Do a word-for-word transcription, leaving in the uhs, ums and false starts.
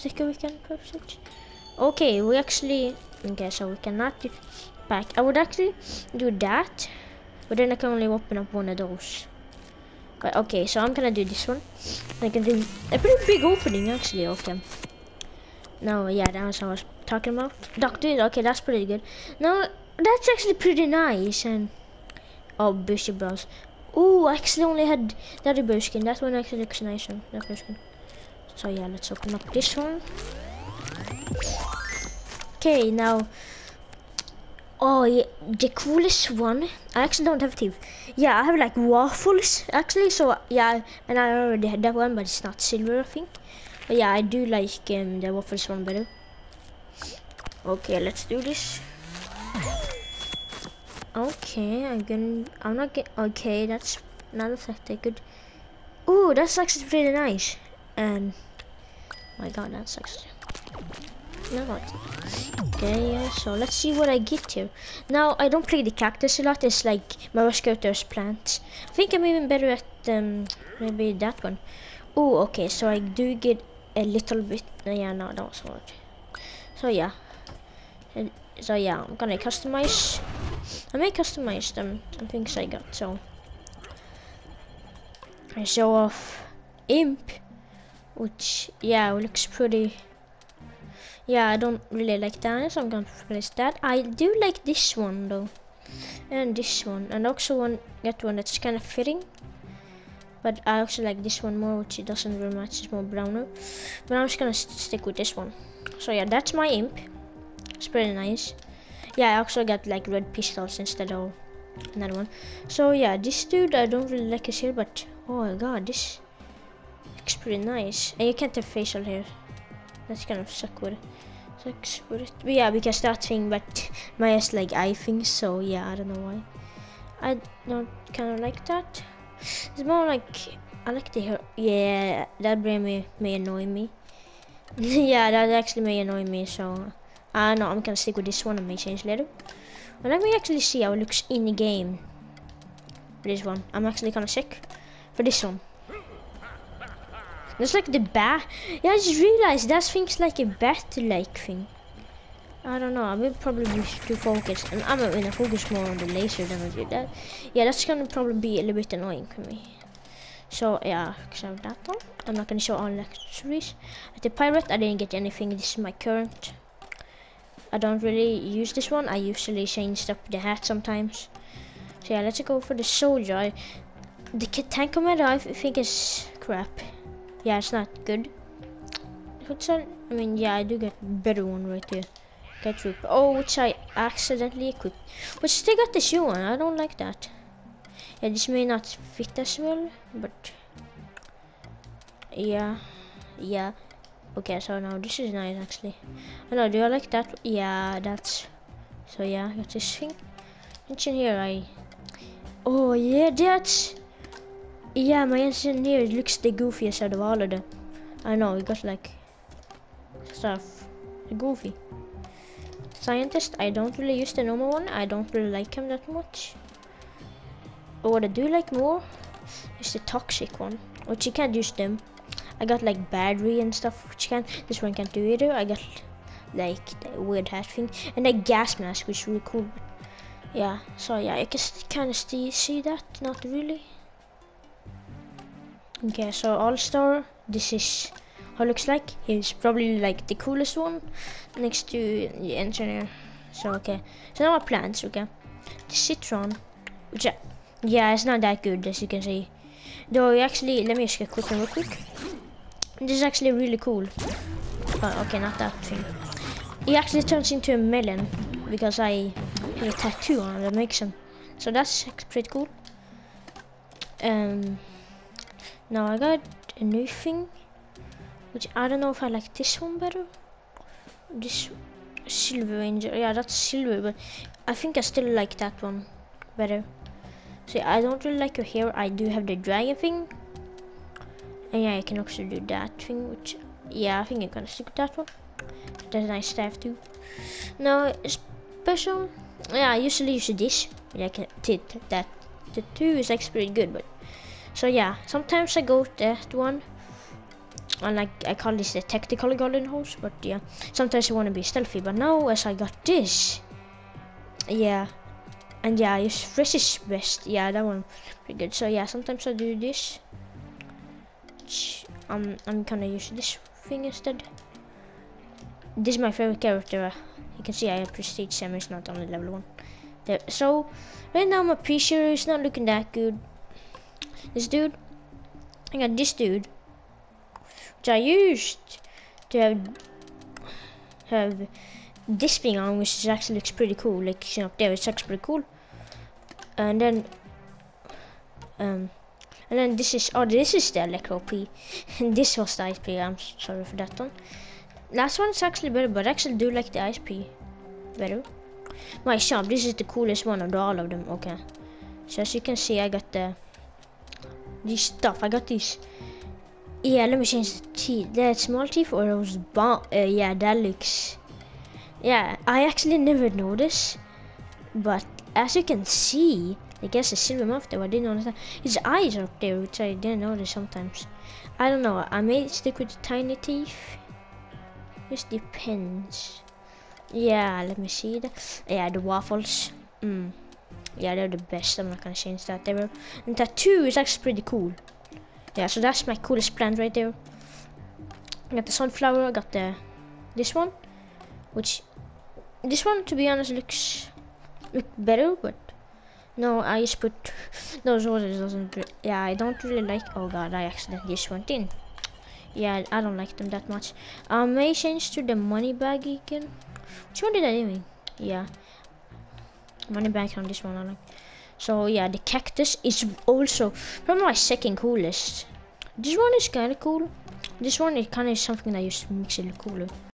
sticker we can purchase. Okay, we actually, okay, so we cannot do back. I would actually do that, but then I can only open up one of those. But okay, so I'm gonna do this one. I can do a pretty big opening actually. Okay. No, yeah, that was what I was talking about. Doctor, okay, that's pretty good. No, that's actually pretty nice. And oh, bushy brows. Oh, I actually only had the other bird skin. That one actually looks nice on that bird skin. So yeah, let's open up this one. Okay, now. Oh yeah, the coolest one. I actually don't have teeth. Yeah, I have like waffles actually. So yeah, and I already had that one, but it's not silver, I think. But yeah, I do like um, the waffles one better. Okay, let's do this. Okay, I'm gonna. I'm not get. Okay, that's not effective. Good. Ooh, that's actually pretty nice. And my God, that's actually. No, okay, yeah, so let's see what I get here. Now, I don't play the cactus a lot. It's like my worst character is plants. I think I'm even better at um, maybe that one. Oh, okay, so I do get a little bit. Uh, yeah, no, that was hard. So yeah, and, so yeah, I'm gonna customize. I may customize them. Some things I got. So I show off Imp, which yeah looks pretty. Yeah, I don't really like that, so I'm gonna replace that. I do like this one though, and this one, and also one that one that's kind of fitting. But I also like this one more, which it doesn't really match. It's more browner. But I'm just gonna st stick with this one. So yeah, that's my Imp. It's pretty nice. Yeah, I also got like red pistols instead of another one. So yeah, this dude I don't really like his hair, but oh my God, this looks pretty nice. And you can't have facial hair. That's kind of suck with it. Sucks with it. But yeah, because that thing, but my has like eye things, so yeah, I don't know why. I don't kind of like that. It's more like I like the hair. Yeah, that brand may may annoy me. Yeah, that actually may annoy me. So I uh, know I'm gonna stick with this one and may change later. But let me actually see how it looks in the game. For this one, I'm actually kind of sick for this one. That's like the bat. Yeah, I just realized that thing's like a bat-like thing. I don't know. I will probably be too focused, and I'm gonna focus more on the laser than I do that. Yeah, that's gonna probably be a little bit annoying for me. So yeah, except that one. I'm not gonna show all the accessories. At the pirate, I didn't get anything. This is my current. I don't really use this one. I usually change up the hat sometimes. So yeah, let's go for the soldier. I, the tank commander I think is crap. Yeah, it's not good. What's that? I mean, yeah, I do get a better one right there. Get troop. Oh, which I accidentally equipped. But still got the shoe on. I don't like that. Yeah, this may not fit as well, but yeah, yeah. Okay, so now this is nice actually. I know. Do I like that? Yeah, that's. So yeah, I got this thing. Engine here, I. Oh yeah, that's. Yeah, my engineer looks the goofiest out of all of them. I know, we got like stuff goofy. Scientist, I don't really use the normal one. I don't really like him that much. But what I do like more is the toxic one, which you can't use them. I got like battery and stuff, which can this one can't do either. I got like the weird hat thing and the gas mask, which is really cool. But yeah, so yeah, I can kind of see see that, not really. Okay, so All-Star, this is how it looks like. He's probably like the coolest one next to the engineer. So okay, so now our plans, okay. The Citron, which I, yeah, it's not that good as you can see. Though actually, let me just get quick and real quick. This is actually really cool. Oh, okay, not that thing. He actually turns into a melon because I have a tattoo on it that makes him. So that's pretty cool. Um. Now I got a new thing, which I don't know if I like this one better. This Silver Ranger, yeah, that's silver, but I think I still like that one better. See, I don't really like your hair. I do have the dragon thing, and yeah, I can also do that thing, which yeah, I think I'm gonna stick with that one. That's a nice staff too. Now special, yeah, I usually use this. Like it, that the two is actually pretty good, but. So yeah, sometimes I go with that one. And like I call this the tactical golden horse, but yeah, sometimes I want to be stealthy. But now as I got this, yeah, and yeah, I use fresh is best. Yeah, that one pretty good. So yeah, sometimes I do this. Um, I'm gonna use this thing instead. This is my favorite character. You can see I have prestige seven. It's not only level one. There. So right now my P C is not looking that good. This dude, I got this dude, which I used to have have this thing on, which is actually looks pretty cool. Like you know, up there, it's actually pretty cool. And then, um, and then this is oh, this is the Electro P, and this was the Ice P. I'm sorry for that one. Last one is actually better, but I actually do like the Ice P better. My shop, this is the coolest one of the, all of them. Okay, so as you can see, I got the these stuff. I got these. Yeah, let me change the teeth. The small teeth or those bomb. Uh, yeah, that looks. Yeah, I actually never noticed, but as you can see, I guess a silver mouth there. I didn't notice that. His eyes are up there, which I didn't notice sometimes. I don't know. I may stick with the tiny teeth. Just depends. Yeah, let me see that. Yeah, the waffles. Mm. Yeah, they're the best. I'm not gonna change that. They were. And tattoo is actually pretty cool. Yeah, so that's my coolest plant right there. I got the sunflower. I got the this one, which this one, to be honest, looks look better. But no, I just put those orders. Doesn't. Yeah, I don't really like. Oh god, I accidentally just went in. Yeah, I don't like them that much. I may change to the money bag again. Which one did I do? Yeah, money bag on this one I like. So yeah, the cactus is also probably my second coolest. This one is kind of cool. This one is kind of something that just makes it look cooler.